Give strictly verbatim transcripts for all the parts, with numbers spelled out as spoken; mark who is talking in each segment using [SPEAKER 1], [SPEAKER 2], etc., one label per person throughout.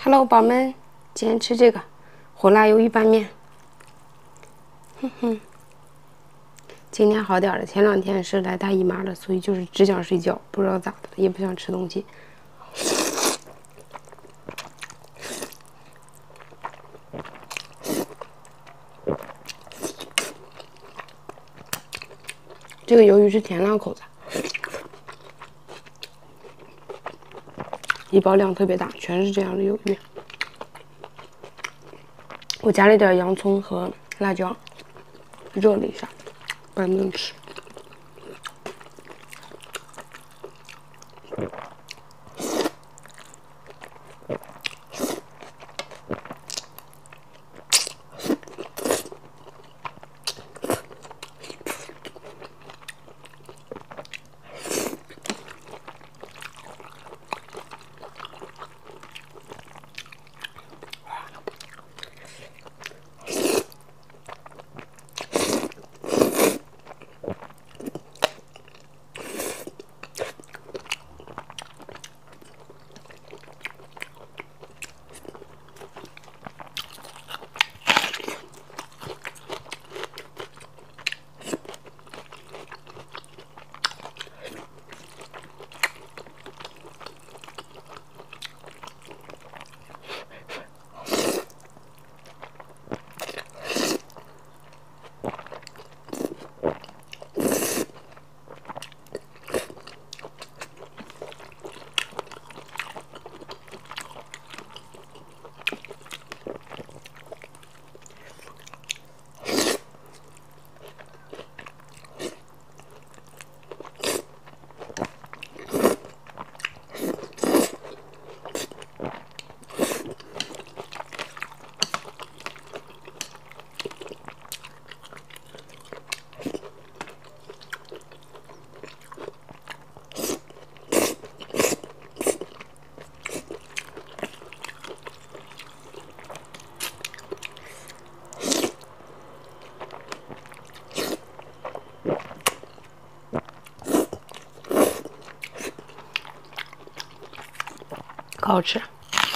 [SPEAKER 1] Hello，宝们，今天吃这个火辣鱿鱼拌面。哼哼，今天好点了，前两天是来大姨妈的，所以就是只想睡觉，不知道咋的，也不想吃东西。这个鱿鱼是甜辣口的，一包量特别大，全是这样的鱿鱼。我加了点洋葱和辣椒，热了一下，不然不能吃。可好吃，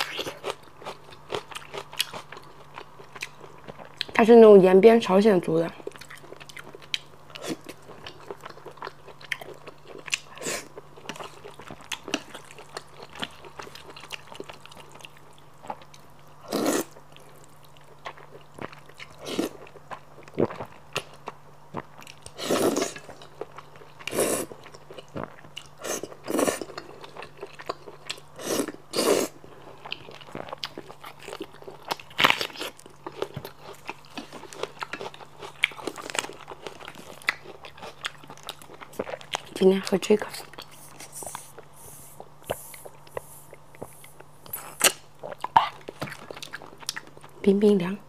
[SPEAKER 1] 它是那种延边朝鲜族的。今天喝这个，冰冰凉。